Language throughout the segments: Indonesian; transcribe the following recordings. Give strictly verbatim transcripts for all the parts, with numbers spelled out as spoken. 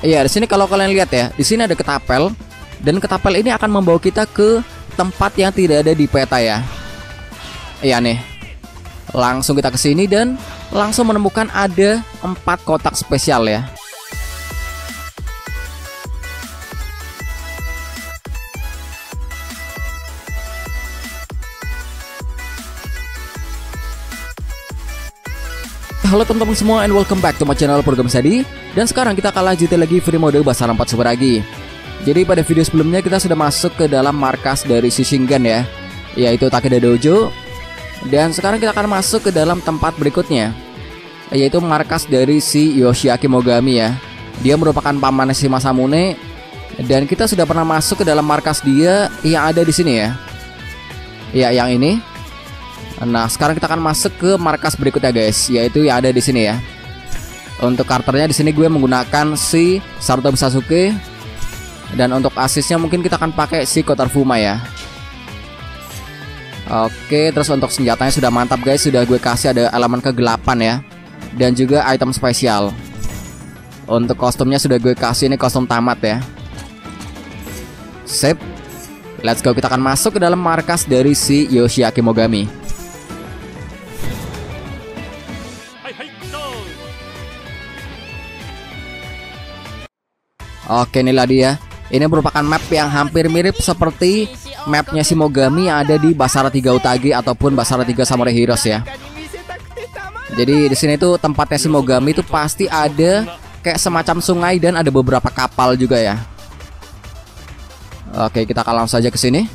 Iya, di sini kalau kalian lihat ya, di sini ada ketapel dan ketapel ini akan membawa kita ke tempat yang tidak ada di peta ya. Iya nih. Langsung kita ke sini dan langsung menemukan ada empat kotak spesial ya. Halo teman-teman semua and welcome back to my channel Program Sadi. Dan sekarang kita akan lanjutin lagi free mode Basara empat Super lagi. Jadi pada video sebelumnya kita sudah masuk ke dalam markas dari Shishingan ya, yaitu Takeda Dojo. Dan sekarang kita akan masuk ke dalam tempat berikutnya, yaitu markas dari si Yoshiaki Mogami ya. Dia merupakan paman si Masamune. Dan kita sudah pernah masuk ke dalam markas dia yang ada di sini ya. Ya, yang ini. Nah, sekarang kita akan masuk ke markas berikutnya guys, yaitu yang ada di sini ya. Untuk karakternya di sini gue menggunakan si Sarutobi Sasuke. Dan untuk asisnya mungkin kita akan pakai si Kotarfuma ya. Oke, terus untuk senjatanya sudah mantap guys, sudah gue kasih ada elemen kegelapan ya. Dan juga item spesial. Untuk kostumnya sudah gue kasih ini kostum tamat ya. Sip. Let's go, kita akan masuk ke dalam markas dari si Yoshiaki Mogami. Oke, inilah dia. Ini merupakan map yang hampir mirip seperti mapnya si Mogami yang ada di Basara tiga Utage ataupun Basara tiga Samurai Heroes ya. Jadi di sini tuh tempatnya si Mogami itu pasti ada kayak semacam sungai dan ada beberapa kapal juga ya. Oke, kita akan langsung saja ke sini.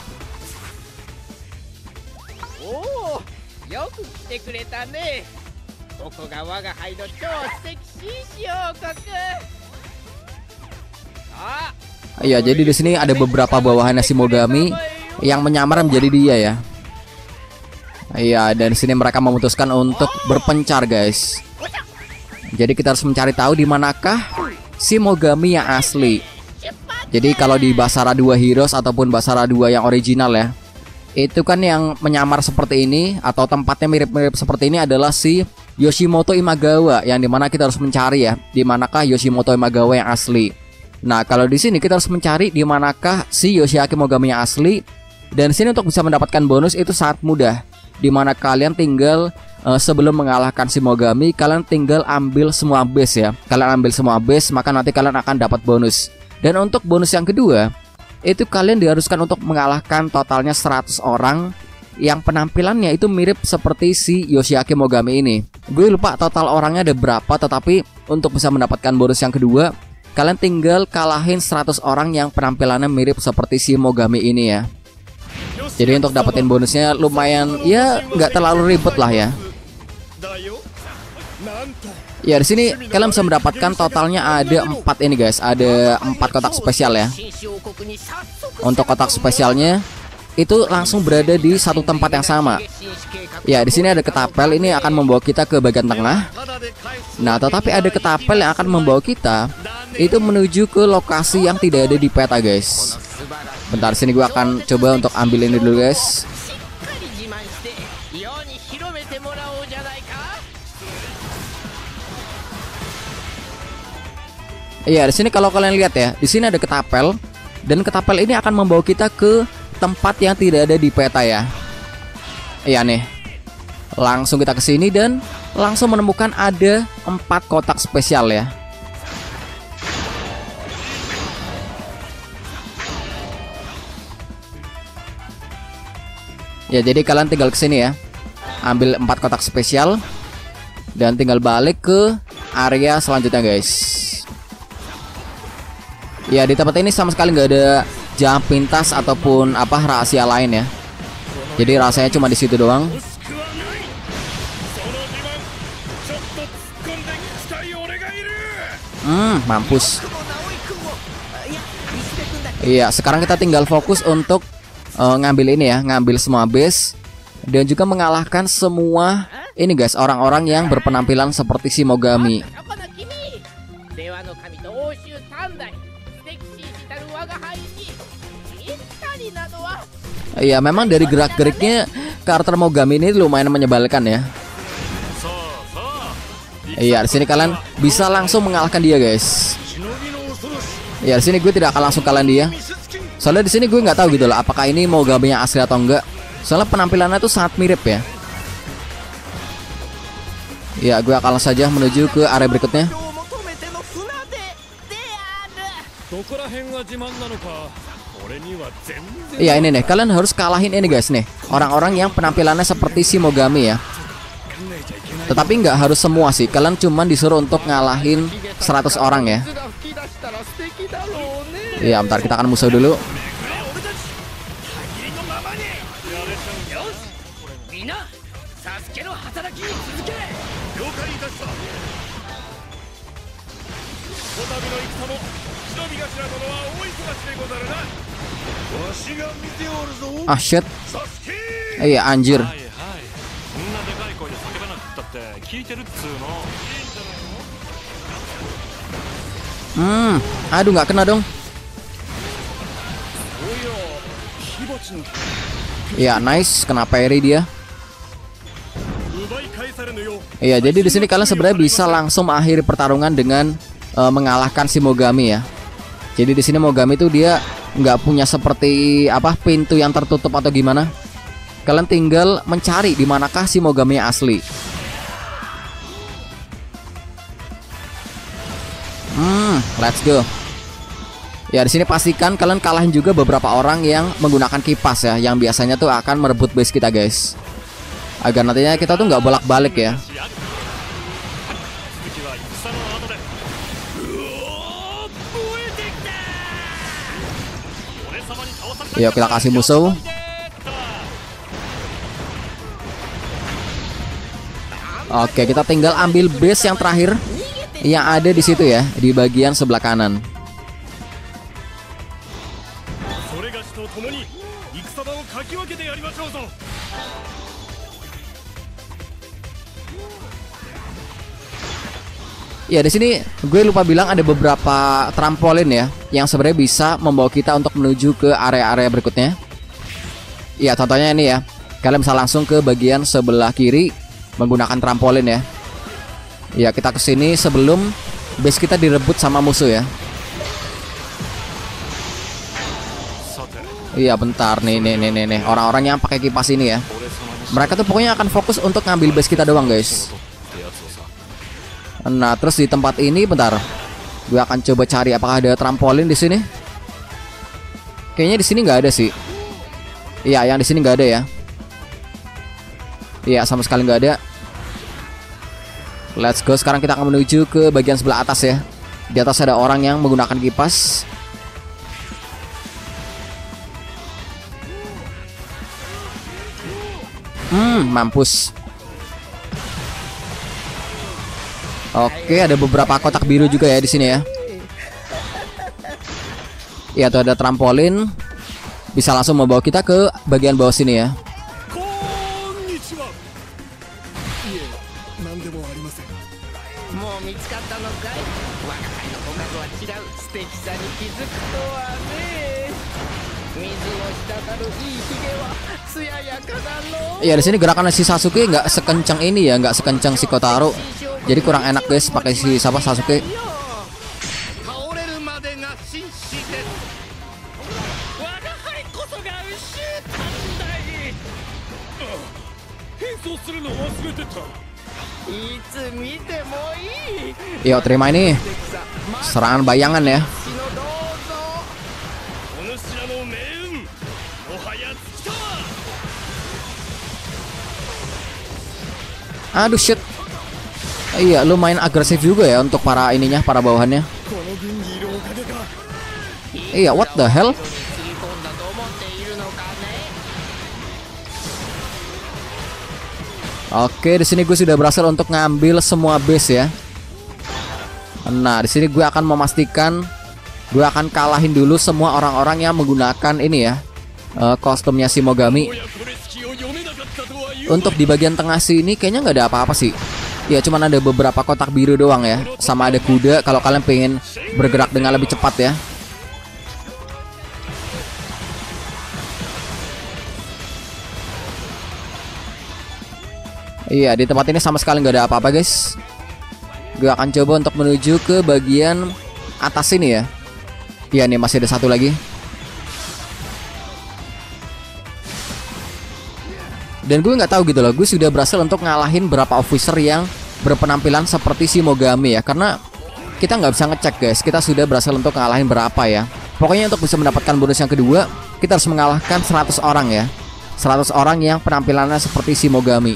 Iya, jadi di sini ada beberapa bawahan si Mogami yang menyamar menjadi dia ya. Iya, dan di sini mereka memutuskan untuk berpencar guys. Jadi kita harus mencari tahu di manakah si Mogami yang asli. Jadi kalau di Basara dua Heroes ataupun Basara dua yang original ya, itu kan yang menyamar seperti ini atau tempatnya mirip-mirip seperti ini adalah si Yoshimoto Imagawa, yang dimana kita harus mencari ya, di manakah Yoshimoto Imagawa yang asli. Nah, kalau di sini kita harus mencari di manakah si Yoshiaki Mogami yang asli. Dan di sini untuk bisa mendapatkan bonus itu sangat mudah, di mana kalian tinggal uh, sebelum mengalahkan si Mogami, kalian tinggal ambil semua base ya. Kalian ambil semua base, maka nanti kalian akan dapat bonus. Dan untuk bonus yang kedua, itu kalian diharuskan untuk mengalahkan totalnya seratus orang yang penampilannya itu mirip seperti si Yoshiaki Mogami ini. Gue lupa total orangnya ada berapa, tetapi untuk bisa mendapatkan bonus yang kedua, kalian tinggal kalahin seratus orang yang penampilannya mirip seperti si Mogami ini ya. Jadi untuk dapetin bonusnya lumayan ya, nggak terlalu ribet lah ya. Ya, di sini kalian bisa mendapatkan totalnya ada empat ini guys, ada empat kotak spesial ya. Untuk kotak spesialnya itu langsung berada di satu tempat yang sama. Ya, di sini ada ketapel, ini akan membawa kita ke bagian tengah. Nah, tetapi ada ketapel yang akan membawa kita itu menuju ke lokasi yang tidak ada di peta guys. Bentar, sini gue akan coba untuk ambil ini dulu guys. Iya, di sini kalau kalian lihat ya, di sini ada ketapel dan ketapel ini akan membawa kita ke tempat yang tidak ada di peta ya. Iya nih. Langsung kita ke sini dan langsung menemukan ada empat kotak spesial ya. Ya, jadi kalian tinggal ke sini ya. Ambil empat kotak spesial dan tinggal balik ke area selanjutnya guys. Ya, di tempat ini sama sekali nggak ada jalan pintas ataupun apa rahasia lain ya. Jadi rasanya cuma di situ doang. Hmm, mampus. Iya, sekarang kita tinggal fokus untuk uh, ngambil ini ya, ngambil semua base dan juga mengalahkan semua ini guys, orang-orang yang berpenampilan seperti si Mogami. Iya, memang dari gerak-geriknya karakter Mogami ini lumayan menyebalkan ya. Iya, di sini kalian bisa langsung mengalahkan dia, guys. Ya di sini gue tidak akan langsung kalahin dia. Soalnya di sini gue nggak tahu gitu loh, apakah ini Mogami-nya asli atau enggak. Soalnya penampilannya tuh sangat mirip ya. Ya gue akan saja menuju ke area berikutnya. Iya ini nih, kalian harus kalahin ini guys nih, orang-orang yang penampilannya seperti si Mogami ya. Tetapi nggak harus semua sih, kalian cuman disuruh untuk ngalahin seratus orang ya. Iya bentar, kita akan musuh dulu. Ah shit. Iya anjir. Hmm, aduh nggak kena dong. Ya nice, kena parry dia. Iya, jadi di sini kalian sebenarnya bisa langsung mengakhiri pertarungan dengan uh, mengalahkan si Mogami ya. Jadi di sini Mogami tuh dia nggak punya seperti apa pintu yang tertutup atau gimana. Kalian tinggal mencari di manakah si Mogami asli. Hmm, let's go. Ya di sini pastikan kalian kalahin juga beberapa orang yang menggunakan kipas ya, yang biasanya tuh akan merebut base kita guys. Agar nantinya kita tuh nggak bolak-balik ya. Yuk kita kasih musuh. Oke, kita tinggal ambil base yang terakhir yang ada di situ ya, di bagian sebelah kanan. Ya di sini gue lupa bilang ada beberapa trampolin ya, yang sebenarnya bisa membawa kita untuk menuju ke area-area berikutnya. Ya contohnya ini ya, kalian bisa langsung ke bagian sebelah kiri menggunakan trampolin ya. Ya kita kesini sebelum base kita direbut sama musuh ya. Iya bentar nih nih nih nih, nih. Orang-orang yang pakai kipas ini ya, mereka tuh pokoknya akan fokus untuk ngambil base kita doang guys. Nah terus di tempat ini bentar, gue akan coba cari apakah ada trampolin di sini. Kayaknya di sini nggak ada sih. Iya yang di sini nggak ada ya. Iya sama sekali nggak ada. Let's go, sekarang kita akan menuju ke bagian sebelah atas ya. Di atas ada orang yang menggunakan kipas. Hmm, mampus. Oke, ada beberapa kotak biru juga ya di sini ya. Iya tuh ada trampolin, bisa langsung membawa kita ke bagian bawah sini ya. Ya di sini gerakan si Sasuke nggak sekencang ini ya, nggak sekencang si Kotaro. Jadi kurang enak guys pakai si siapa Sasuke. Yo terima ini serangan bayangan ya. Aduh shit. Iya lumayan agresif juga ya untuk para ininya, para bawahannya. Iya what the hell. Oke di sini gue sudah berhasil untuk ngambil semua base ya. Nah di sini gue akan memastikan gue akan kalahin dulu semua orang-orang yang menggunakan ini ya, uh, kostumnya si Mogami. Untuk di bagian tengah sini kayaknya nggak ada apa-apa sih. Ya cuman ada beberapa kotak biru doang ya, sama ada kuda kalau kalian pengen bergerak dengan lebih cepat ya. Iya di tempat ini sama sekali nggak ada apa-apa guys. Gue akan coba untuk menuju ke bagian atas sini ya. Iya nih, masih ada satu lagi. Dan gue nggak tahu gitu loh, gue sudah berhasil untuk ngalahin berapa officer yang berpenampilan seperti Shimogami ya. Karena kita nggak bisa ngecek guys, kita sudah berhasil untuk ngalahin berapa ya. Pokoknya untuk bisa mendapatkan bonus yang kedua, kita harus mengalahkan seratus orang ya. seratus orang yang penampilannya seperti Shimogami.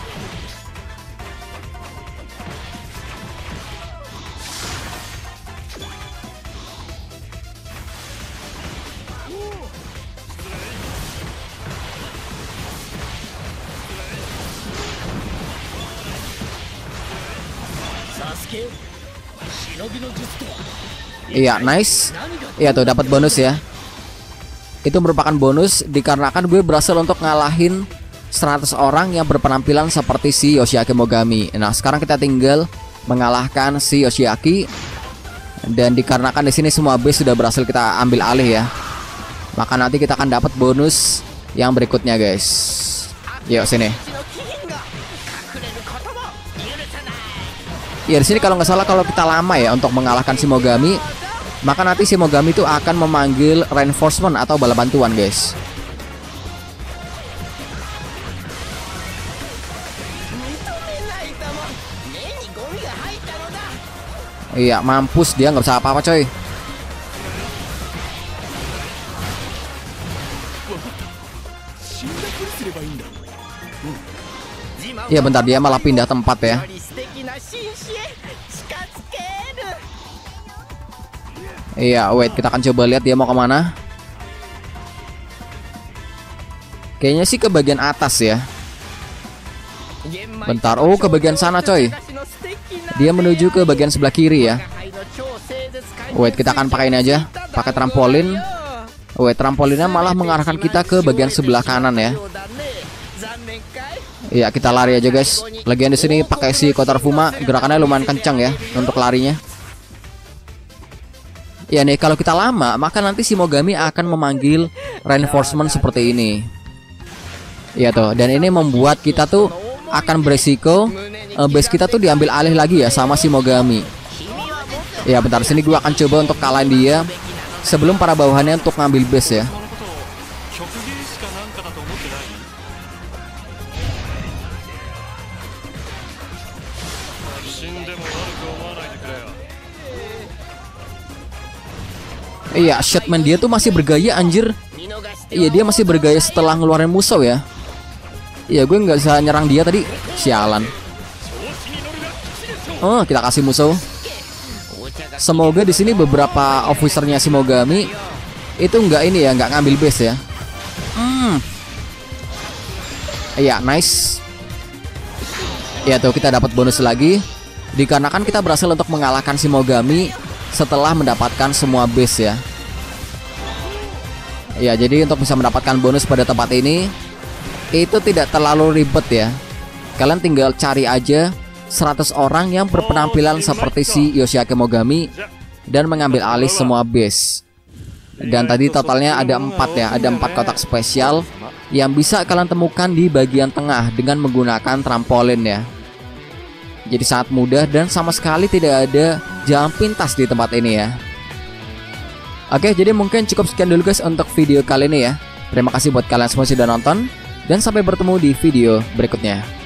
Iya, nice. Iya tuh dapat bonus ya. Itu merupakan bonus dikarenakan gue berhasil untuk ngalahin seratus orang yang berpenampilan seperti si Yoshiaki Mogami. Nah, sekarang kita tinggal mengalahkan si Yoshiaki. Dan dikarenakan di sini semua base sudah berhasil kita ambil alih ya, maka nanti kita akan dapat bonus yang berikutnya guys. Yuk sini. Ya di sini kalau nggak salah, kalau kita lama ya untuk mengalahkan si Mogami, maka nanti si Mogami itu akan memanggil reinforcement atau bala bantuan guys. Iya, mampus dia, nggak bisa apa-apa coy. Iya bentar, dia malah pindah tempat ya. Iya, wait, kita akan coba lihat dia mau kemana. Kayaknya sih ke bagian atas ya. Bentar, oh ke bagian sana coy. Dia menuju ke bagian sebelah kiri ya. Wait, kita akan pakai ini aja, pakai trampolin. Wait, trampolinnya malah mengarahkan kita ke bagian sebelah kanan ya. Iya, kita lari aja guys. Lagian di sini pakai si Kotar Fuma, gerakannya lumayan kencang ya untuk larinya. Ya nih, kalau kita lama, maka nanti si Mogami akan memanggil reinforcement seperti ini. Iya tuh, dan ini membuat kita tuh akan beresiko uh, base kita tuh diambil alih lagi ya sama si Mogami. Ya bentar, sini gua akan coba untuk kalahin dia sebelum para bawahannya untuk ngambil base ya. Iya, shotman dia tuh masih bergaya anjir. Iya, dia masih bergaya setelah ngeluarin musuh ya. Iya, gue nggak bisa nyerang dia tadi. Sialan. Oh, kita kasih musuh. Semoga di sini beberapa officernya si Mogami itu nggak ini ya, nggak ngambil base ya. Hmm. Iya, nice. Iya tuh, kita dapat bonus lagi dikarenakan kita berhasil untuk mengalahkan si Mogami setelah mendapatkan semua base ya. Ya, jadi untuk bisa mendapatkan bonus pada tempat ini itu tidak terlalu ribet ya. Kalian tinggal cari aja seratus orang yang berpenampilan seperti si Yoshiaki Mogami dan mengambil alih semua base. Dan tadi totalnya ada empat ya, ada empat kotak spesial yang bisa kalian temukan di bagian tengah dengan menggunakan trampolin ya. Jadi sangat mudah dan sama sekali tidak ada jalan pintas di tempat ini ya. Oke, jadi mungkin cukup sekian dulu guys untuk video kali ini ya. Terima kasih buat kalian semua sudah nonton, dan sampai bertemu di video berikutnya.